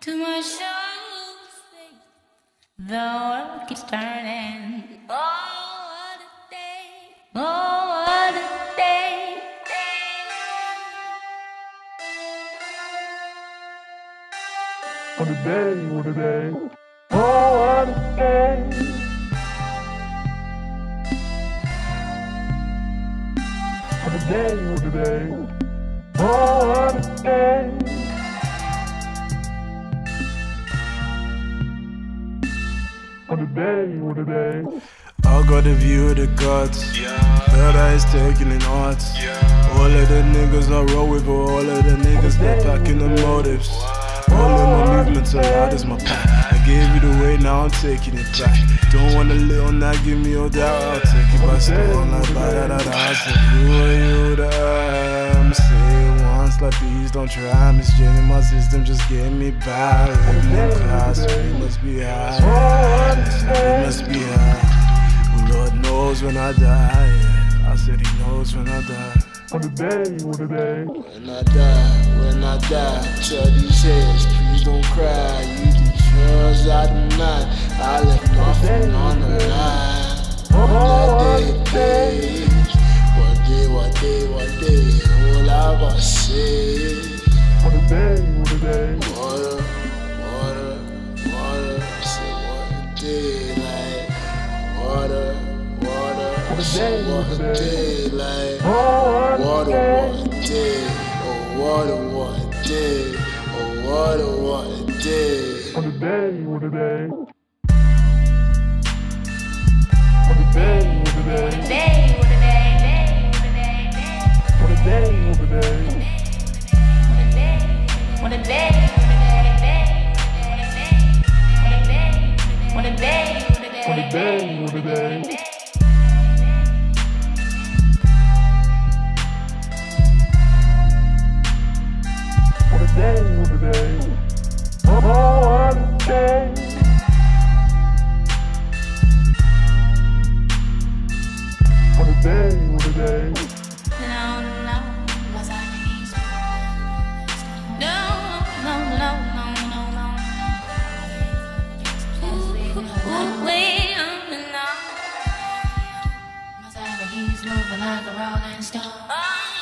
to my shows. The world keeps turning. Oh, what a day. Oh, what a day. What a day, what a day. Oh, what a day. What a day, what a day. Oh, what a day. What a day, what a day. I got a view of the gods. Felt that it's taking in odds. All of the niggas I roll with, all of the niggas that packing the motives. All of my movements are loud as my pack. I gave you the way, now I'm taking it back. Don't want a little, now give me all that. I'll take it by stone, like ba-da-da-da. I said, who are you to I'ma say it once, like please don't try. Misgenning my system, just get me by. Living in class, we must be high. We must be high. Lord knows when I die, yeah. I said he knows when I die. What a day, what a day. When I die, tell these heads, please don't cry. You did yours, I did not. I left nothing on the line. That day, what day, all I gotta say. What a day, what a day. Water, say what a day, like water, say what a day, like water, what a day, oh water, what a day, oh water, what a day. What a day, what a day. What a day, what a day. What a day, what a day. What a day, what a day, What a day, what a day. What a day, what a day. Oh, what a day. What a day, what a day. He's moving like a rolling stone.